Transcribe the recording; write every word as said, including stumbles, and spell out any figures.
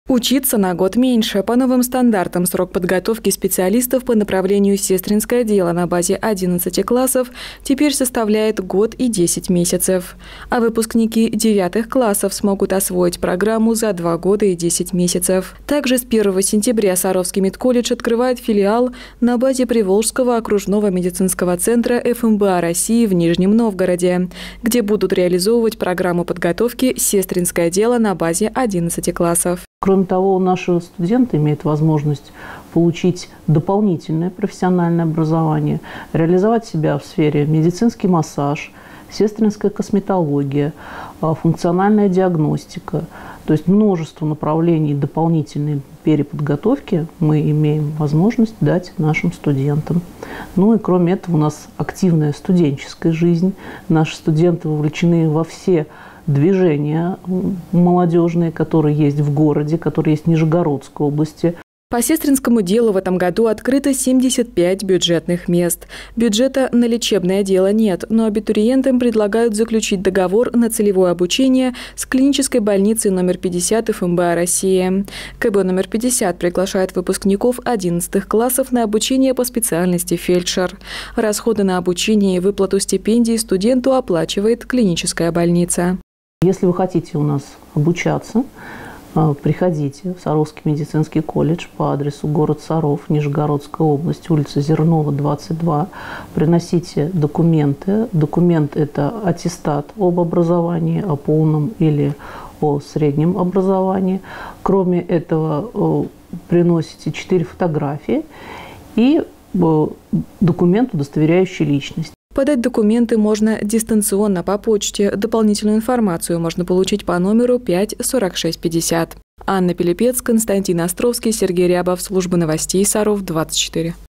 Учиться на год меньше. По новым стандартам срок подготовки специалистов по направлению сестринское дело на базе одиннадцати классов теперь составляет год и десять месяцев. А выпускники девятых классов смогут освоить программу за два года и десять месяцев. Также с первого сентября Саровский медколледж открывает филиал на базе Приволжского окружного медицинского центра эф эм бэ а России в Нижнем Новгороде, где будут реализовывать программу подготовки «Сестринское дело» на базе одиннадцати классов. Кроме того, наши студенты имеют возможность получить дополнительное профессиональное образование, реализовать себя в сфере медицинский массаж, сестринская косметология, функциональная диагностика. То есть множество направлений дополнительной переподготовки мы имеем возможность дать нашим студентам. Ну и кроме этого у нас активная студенческая жизнь. Наши студенты вовлечены во все движения молодежные, которые есть в городе, которые есть в Нижегородской области. По сестринскому делу в этом году открыто семьдесят пять бюджетных мест. Бюджета на лечебное дело нет, но абитуриентам предлагают заключить договор на целевое обучение с клинической больницей номер пятьдесят эф эм бэ а России. ка бэ номер пятьдесят приглашает выпускников одиннадцатых классов на обучение по специальности фельдшер. Расходы на обучение и выплату стипендий студенту оплачивает клиническая больница. Если вы хотите у нас обучаться, приходите в Саровский медицинский колледж по адресу город Саров, Нижегородская область, улица Зернова, двадцать два. Приносите документы. Документ – это аттестат об образовании, о полном или о среднем образовании. Кроме этого, приносите четыре фотографии и документ, удостоверяющий личность. Подать документы можно дистанционно по почте. Дополнительную информацию можно получить по номеру пять сорок шесть пятьдесят. Анна Пилипец, Константин Островский, Сергей Рябов. Служба новостей Саров, двадцать четыре.